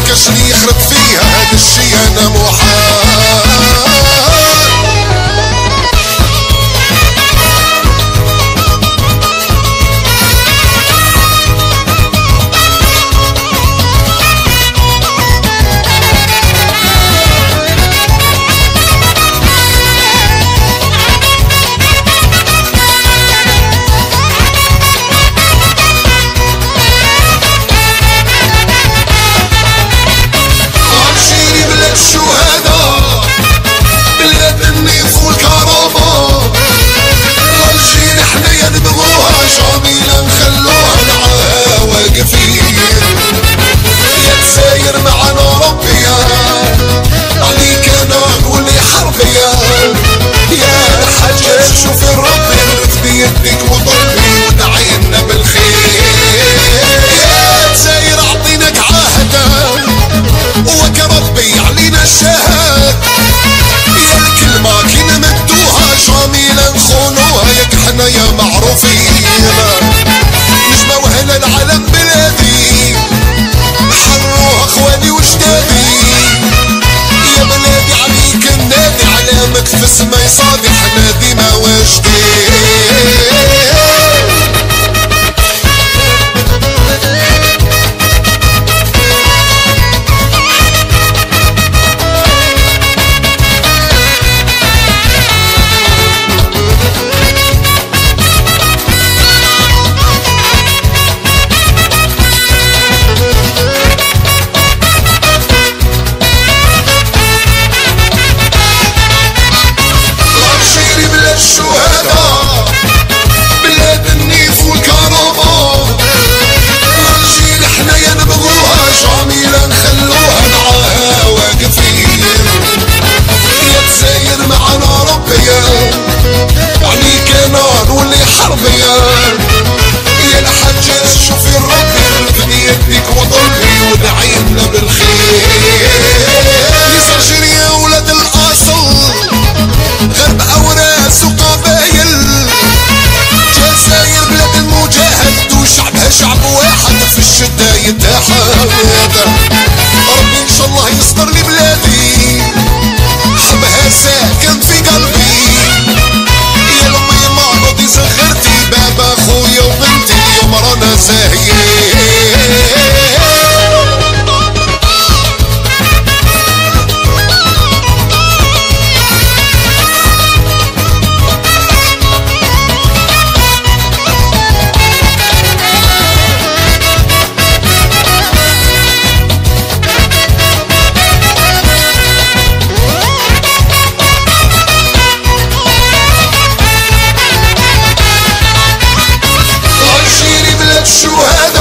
كاش اللي يخرب فيها هذا الشي انا محال. يا معروفين نجمة وهنا العالم بلادي حروها اخواني وجدادي يا بلادي عليك النادي علامك في السما يصادي حنا ديما واجدين. يا الحجاج شوفي الرب يرفني يديك وضلي ودعينا بالخير. يسجل يا ولاد الاصل غرب اوراس وقبايل جزاير بلاد المجاهد وشعبها شعب واحد في الشده يتحد. ربي ان شاء الله يستر لي بلادي حبها ساكن في قلبي. يا لمي ما رضي زغرتي بابا خويا وبنتي اليوم رانا زاهيين. الشهداء